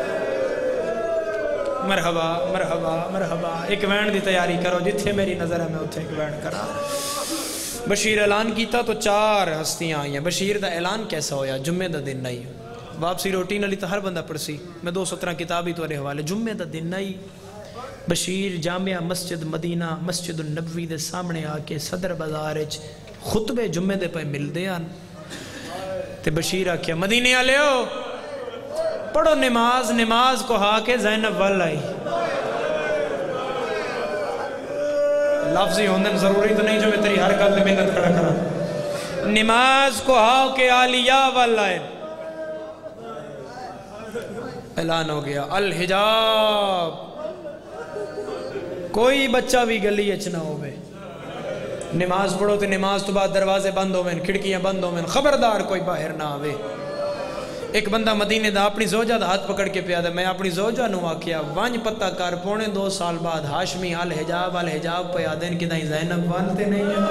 مرحبا مرحبا مرحبا ایک وین دی تیاری کرو جتھے میری نظر ہے میں اتھے ایک وین کرا بشیر اعلان کیتا تو چار ہستیاں آئیں بشیر دا اعلان کیسا ہویا جمعہ دا دن نہیں واپسی روٹین علی تا ہر بندہ پڑسی میں دو سترہ کتابی تو رہے حوالے جمعہ دا دن نہیں بشیر جامعہ مسجد مدینہ مسجد النبوی دے سامنے آکے صدر بازارچ خطبے جمعہ دے پہ مل دے آن تے بشیر آکیا مدینے آلے ہو پڑھو نماز نماز کو ہا کے زینب وال آئی لفظی ہوندن ضروری تو نہیں جو میں تیری ہر گل میں محنت کھڑا کرا نماز کو ہا کے آلیہ وال آئے اعلان ہو گیا الحجاب کوئی بچہ بھی گلی اچنا ہوئے نماز پڑھو تو نماز تو بعد دروازے بند ہوئے کھڑکیاں بند ہوئے خبردار کوئی باہر نہ آوے ایک بندہ مدینے دا اپنی زوجہ دا ہاتھ پکڑ کے پیادا میں اپنی زوجہ نو آکیا وانج پتہ کار پونے دو سال بعد ہاشمی الحجاب الحجاب پیادین کی دائیں زینب والتے نہیں ہیں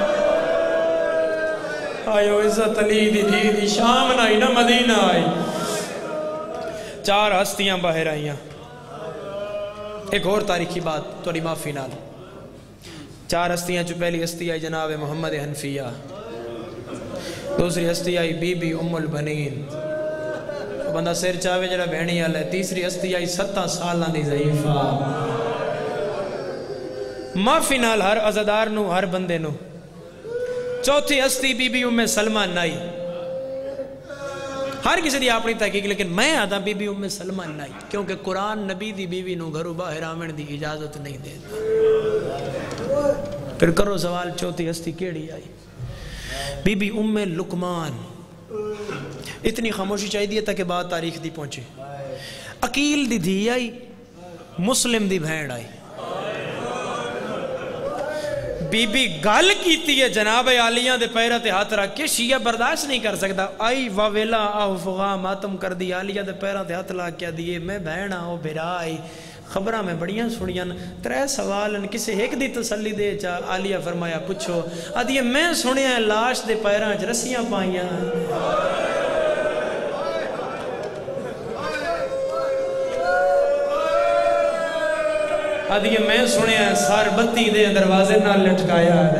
آئیو عزت علی دی دی دی شام نائی نا مدینہ آئی چار ہستیاں باہر آئیاں ایک اور تاریخی بات تھوڑی معافی نال، چار ہستیاں چو پہلی ہستی آئی جناب محمد حنفیہ، دوسری ہستی آئی بی بی ام البنین، بندہ سیر چاہوے جڑا بہنی آل ہے، تیسری ہستی آئی ستہ سالہ دی ضعیفہ، معافی نال ہر عزدار نو ہر بندے نو۔ چوتھی ہستی بی بی ام سلمہ نائی، ہر کسی دی اپنی تحقیق، لیکن میں آدھا بی بی ام سلمہ نائی، کیونکہ قرآن نبی دی بی بی نو گھرو باہر آمن دی اجازت نہیں دیتا۔ پھر کرو سوال چوتھی ہستی کیڑی آئی؟ بی بی ام لقمان۔ اتنی خاموشی چاہیے دی تاکہ بات تاریخ دی پہنچے۔ عقیل دی دھی آئی، مسلم دی بھینڈ آئی، بی بی گل کیتی ہے جناب عالیہ دے پیرہ تے ہاتھ رکھ کے، شیعہ برداشت نہیں کر سکتا، آئی واویلا آہ فغا ماتم کر دی، عالیہ دے پیرہ تے ہاتھ لا کیا دیئے، میں بہن آؤ بھیرا آئی، خبرہ میں بڑیاں سنیاں، ترے سوالن کسے ایک دی تسلی دے چاہ، عالیہ فرمایا پچھو، آدھیے میں سنیا لاش دے پیرہ چ رسیاں پائیاں، آدھیے میں سنیا سار بتی دے دروازے نہ لٹکایا ہے۔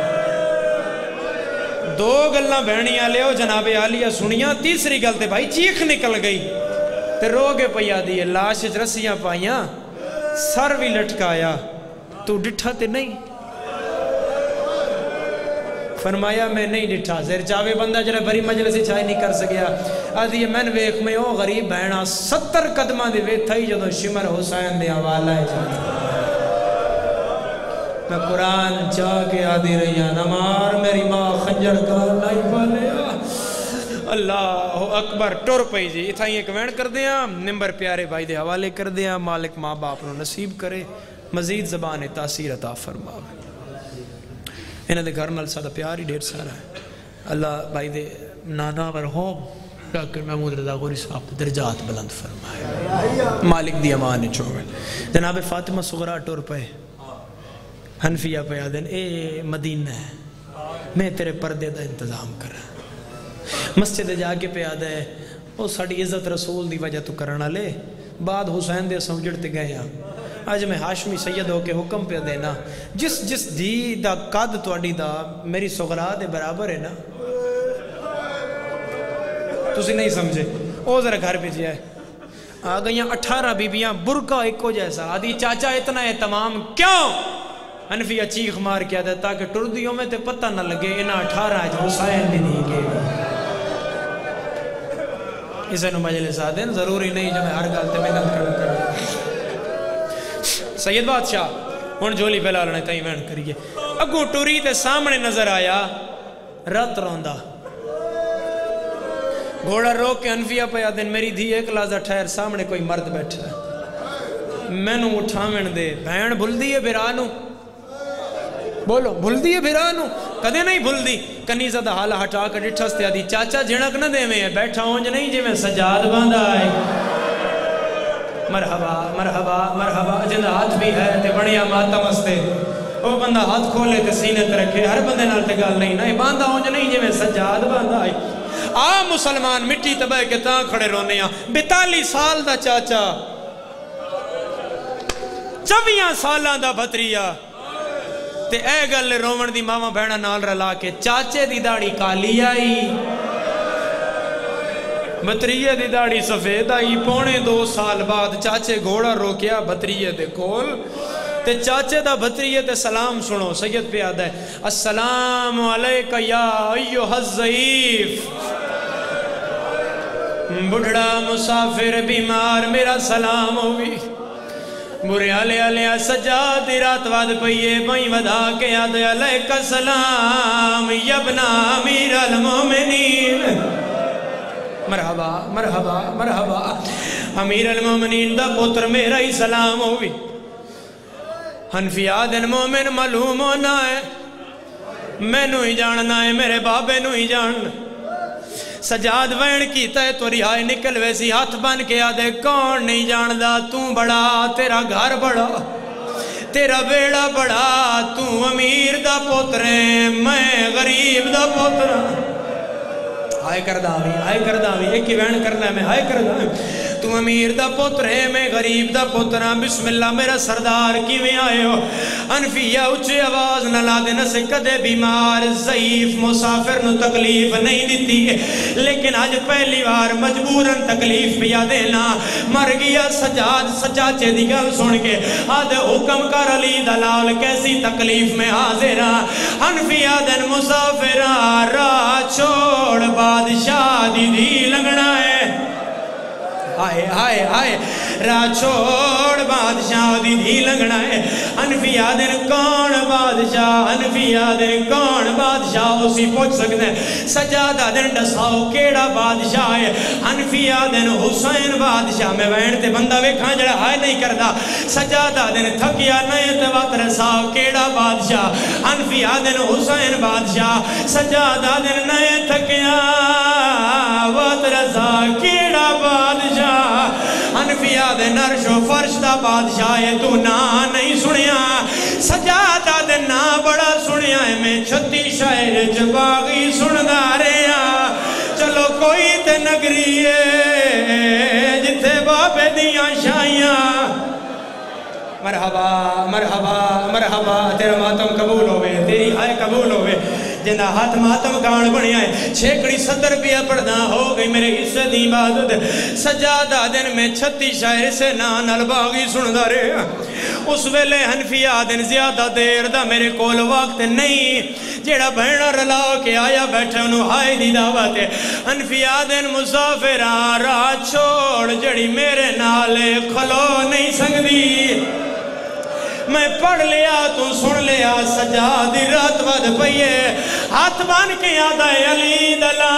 دو گلنا بہنی آلے ہو جناب عالیہ سنیا، تیسری گل تے بھائی چیخ نکل گئی تے رو گے پیا دیئے، لاش رسیاں پائیاں، سر بھی لٹکایا، تو ڈٹھا تے نہیں؟ فرمایا میں نہیں ڈٹھا، زیر چاوے بندہ جڑا بری مجلسی چھائی نہیں کر سکیا، آدھی من ویخ میں او غریب بہنا ستر قدمہ دے ویت تھائی جدو شمر حسین دے حوالہ ہے جاتا، میں قرآن چاہ کے آدھی رہیا، نمار میری ماں خنجر کا نہیں پالیا، اللہ اکبر ٹور پئی جی، اتھائی ایک وین کر دیا، نمبر پیارے بھائی دے حوالے کر دیا، مالک ماں باپ نو نصیب کرے، مزید زبان تاثیر عطا فرماوے، انہاں دے گھر نال سادہ پیار ہی ڈھیر سارا ہے، اللہ بھائی دے نانا مرحوم ڈاکٹر محمود رضا غوری صاحب درجات بلند فرمائے، مالک دی امان چھوڑے، جناب فاطمہ صغرا ٹور پہ حنفیہ پہ آدھن اے مدینہ ہے، میں تیرے پردے دا انتظام کرا، مسجد جا کے پہ آدھا ہے وہ ساڑھی عزت رسول دی وجہ تو کرنا لے، بعد حسین دے سمجھڑتے گئے ہیں، آج میں ہاشمی سید ہو کے حکم پہ دینا، جس جس دی دا قد توڑی دا میری صغرا دے برابر ہے نا، تسی نہیں سمجھے، او ذرا گھر پہ جائے، آگئیاں اٹھارہ بیبیاں برکہ ایکو جیسا، آدھی چاچا اتنا اہتمام کیوں؟ حنفیہ چیخ مار کیا دے تاکہ ٹردیوں میں تے پتہ نہ لگے انہا اٹھارہ ہے جو حسین بھی نہیں گئے، اسے نو مجلس آدھیں ضروری نہیں جو میں ہر گالتے محنت کرنا کرنا۔ سید بادشاہ ہون جولی پہلا لنے تائیں وین کریے، اگو ٹوری تے سامنے نظر آیا رات روندہ، گھوڑا رو کے حنفیہ پہ آدھیں میری دھی ایک لازہ ٹھہر، سامنے کوئی مرد بیٹھا ہے، میں نو اٹھامن دے، بہن بھل دیئے بھرانو، بولو بھل دیئے بھرانو، کدے نہیں بھل دی، کنیزہ دا حالہ ہٹا کر ڈٹھستے آدھی چاچا جھنک نہ دے میں بیٹھا ہونج نہیں جی میں سجاد باندھا آئے، مرحبا مرحبا مرحبا، جندہ ہاتھ بھی ہے تے بڑیا ماتم استے، وہ بندہ ہاتھ کھولے تے سینے تے رکھے، ہر بندے نال تے گال نہیں، نہیں باندھا ہونج نہیں جی میں سجاد باندھا آئے، آ مسلمان مٹی تباہ کے تاں کھڑے رونے ہیں، بیتالی سال دا چاچا، چویاں سالان دا بھتریا، تے اے گل رومن دی ماما بہنا نال رلا کے چاچے دی داڑی کالی آئی، بھتریے دی داڑی سفید آئی، پونے دو سال بعد چاچے گھوڑا روکیا بھتریے دے کول، تے چاچے دا بھتریے تے سلام سنو، سید پہ آدھا ہے السلام علیکہ یا ایوہ الضعیف، بڑھڑا مسافر بیمار میرا سلام ہوئی، برے آلے آلے سجاد رات واد پئیے بائیں ودا کے آدھے علیکہ السلام یبنا امیر المومنین، مرحبا مرحبا مرحبا، امیر المومنین دا پتر میرا ہی سلام ہوئی، حنفیہ دن مومن معلوم ہونا ہے، میں نو ہی جاننا ہے میرے بابے نو ہی جاننا، سجاد وین کیتا ہے تو رہائی نکل ویسی ہاتھ بن کے آدھے کون نہیں جاندہ، تو بڑا تیرا گھر بڑا تیرا بیڑا بڑا، تو امیر دا پوترے میں غریب دا پوترہ، آئے کرداوی آئے کرداوی ایک ہی وین کرنا ہے میں آئے کرداوی، तू अमीर दा पुत्र है मैं गरीब दा पुत्र हाँ बिस्मिल्लाह मेरा सरदार किवें आए हो हनफिया उच्ची आवाज न ला देना से कदे बीमार ज़ईफ मुसाफिर नु तकलीफ नहीं दिती लेकिन आज पहली बार मजबूरन तकलीफ पिया देना मर गया सजाद सचाचे दी गल सुन के आद हुक्म कर अली दलाल कैसी तकलीफ में हाजिर हनफिया दिन मुसाफिर राह छोड़ बादशाह दी धी लगना है हाय हाय हाय राह छोड़ बादशाह दी धी लगना है हनफिया दिन कौन बादशाह हनफिया दिन कौन बादशाह उसी पूछ सकते हैं सजादा दिन दसाओ केड़ा बादशाह है हनफिया दिन हुसैन बादशाह में वैन ते बंदा वेखा जड़ा हाय नहीं करदा सजादा दिन थकिया नहीं ते वत रसाओ केड़ा बादशाह हनफिया दिन हुसैन बादशाह सजादा दिन नहीं थकिया वत रसा केड़ा बादशाह हनफिया दे नरशो फर्श दा बादशाह है तू ना नहीं सुनिया सजादा दे ना बड़ा सुनिया है मैं छत्ती शायर च बागी सुनदा रहा चलो कोई ते नगरी है जिथे बाबे दियां शाइयां मरहबा मरहबा मरहबा तेरा मातम कबूल होवे तेरी हाय कबूल होवे जिंदा हाथ मातम गान बनिया है छेकड़ी सत्तर रुपया पढ़ना हो गई मेरे हिस्से दी इबादत सजादा दिन में छत्ती शायर से ना नल बागी सुनदा रहा उस वेले हनफिया दिन ज्यादा देर दा मेरे कोल वक्त नहीं जेड़ा बहना रला के आया बैठा उन्हों हाय दी दावत हनफिया दिन मुसाफिर राह छोड़ जड़ी मेरे नाले खलो नहीं सकदी मैं पढ़ लिया तू सुन लिया सजादी रात बद पईए हाथ बन के आदा अली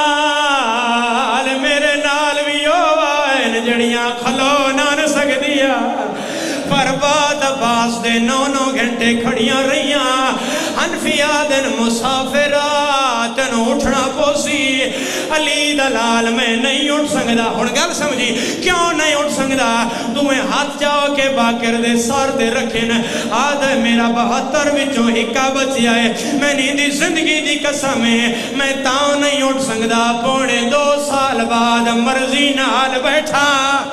दलाल मेरे नाल भी ओ जड़ियां खलो ना सकदिया पर बाद अब्बास दे नौ नौ घंटे खड़ियां रहियां हनफिया दिन मुसाफिरा तेन उठना पोसी अली दलाल में नहीं उठ सकदा हुण गल समझी क्यों नहीं उठ सकदा दुए हाथ जाओ के बाकर दे सर ते रखे न आद मेरा बहत्तर विचों हिक्का बचिया है मैंने दी जिंदगी दी कसम है मैं तां नहीं उठ सकदा पौने दो साल बाद मर्जी नाल बैठा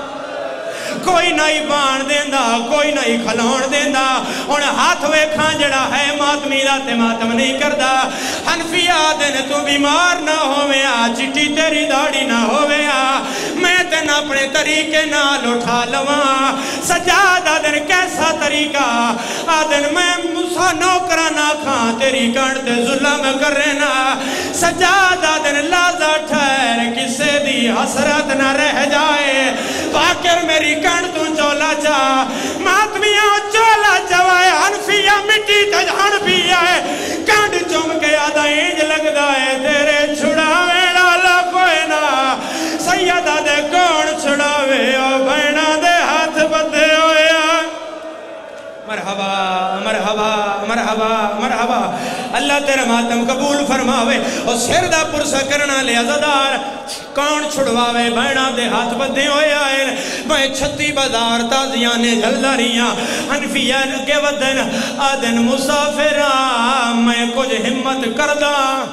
कोई नहीं बाण देंदा कोई नहीं खलाउण देंदा हुण हाथ वेखां जड़ा है मातमी दा ते मातम नहीं करदा हनफिया दिन तू बीमार ना होवे आ चिट्टी तेरी दाढ़ी ना होवे आ मैं तेन अपने तरीके नाल उठा लवां सजादा दिन कैसा तरीका आ दिन मैं मूसा नौकरा ना खां तेरी कण ते जुल्म करे ना सजादा दिन लाजा ठहर किसे दी हसरत ना रह जाए वाकिर मेरी कण तू चोला चा मातमिया चोला चवाए हनफिया मिट्टी तजहन पिया है कंड चुम के आदा इंज लगदा है तेरे छुड़ावे वाला कोई ना सैयदा दे कौन छुड़ावे ओ बहना दे हाथ बंधे होए मरहबा मरहबा मरहबा मरहबा अल्लाह तेरा मातम कबूल फरमावे और सिर दा पुरसा करना ले अज़ादार कौन छुड़वावे बहना दे हाथ बंधे होए आए मैं छत्ती बाजार ताजियां ने जलदा रहियां हनफिया के वदन आदन मुसाफिरा मैं कुछ हिम्मत करदा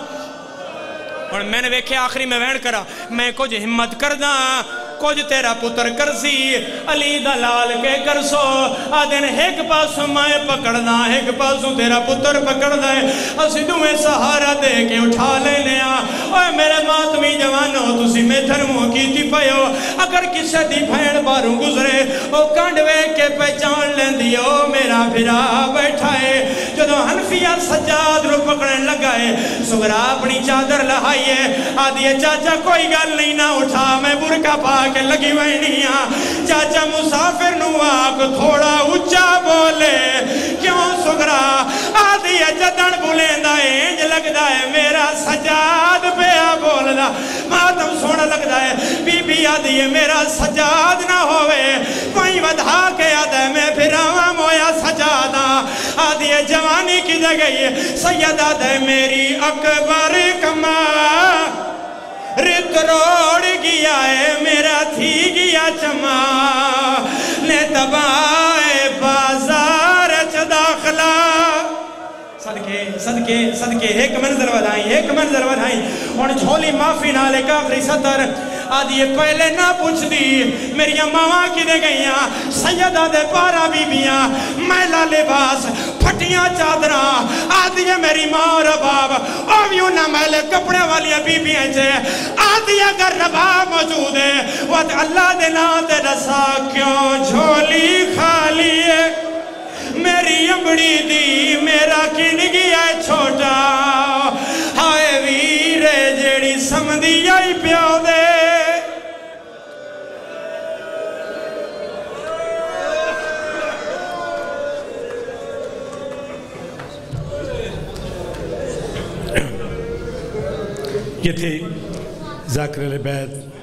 और मैंने वेखे आखिरी में वैन करा मैं कुछ हिम्मत करदा कुछ तेरा पुत्र करसी अली दलाल के करसो आदन एक पासों मैं पकड़ना एक पासों तेरा पुत्र पकड़दा है असी दुवें सहारा दे के उठा लेने ओए मेरे मातमी जवानो तुसी मेथर मुंह कीती पयो अगर किसी दी भैन बाहरों गुजरे ओ कंड वेख के पहचान लेंदी ओ मेरा फिरा बैठा है जदों हनफिया सज्जाद नु पकड़न लगा है सुगरा अपनी चादर लहाई है आदि चाचा कोई गल नहीं ना उठा मैं बुरका पा के लगी वहनिया चाचा मुसाफिर नु आक थोड़ा ऊंचा बोले क्यों सुगरा आदि जदन बुलेंदा इंज लगदा है मेरा सजाद पिया बोलदा मातम सोना लगदा है बीबी आदि मेरा सजाद ना होवे कोई वधा के आदा मैं फिरावा मोया सजादा आदि जवानी की जगह सैयदा दे मेरी अकबर कमा रित रोड़ गया है मेरा थी गया चमा ने तबाए बाजार च दाखला सदके सदके सदके एक मंजर वधाई एक मंजर वधाई और झोली माफी नाले काफरी सतर
آدھی یہ پہلے نہ پوچھ دی میری ماں کی دے گئیاں سیدہ دے پارا بیبیاں میلا لباس پھٹیاں چادراں آدھی ہے میری ماں اور رباب اویوں نہ میلے کپڑے والی بیبیاں چھے آدھی اگر رباب موجود ہے وہ اللہ دے نام دے رسا کیوں جھولی خالی ہے میری امبڑی دی میرا کن گیا چھوٹا ہائے ویرے جیڑی سمدھی آئی پیاؤ دے
یہ تھی ذاکر العبید